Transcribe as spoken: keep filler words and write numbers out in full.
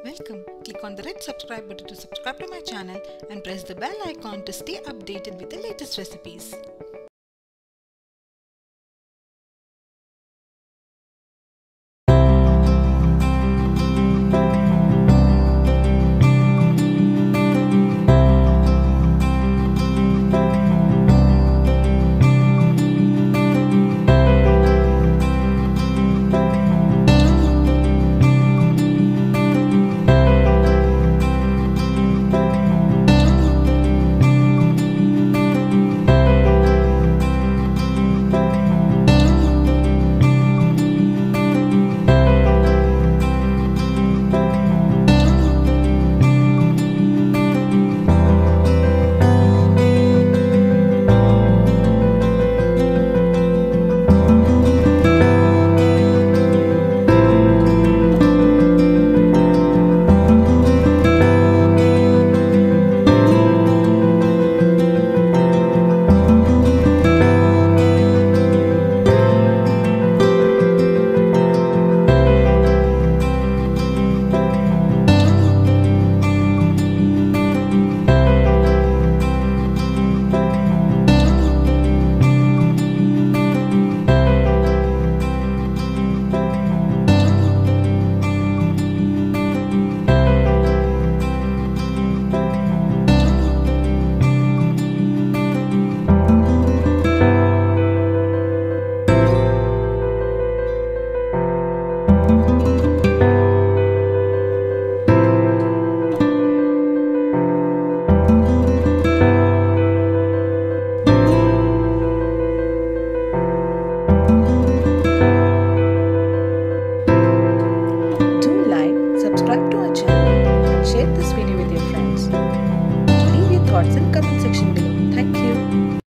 Welcome. Click on the red subscribe button to subscribe to my channel and press the bell icon to stay updated with the latest recipes. Subscribe to our channel and share this video with your friends. Leave your thoughts in comments.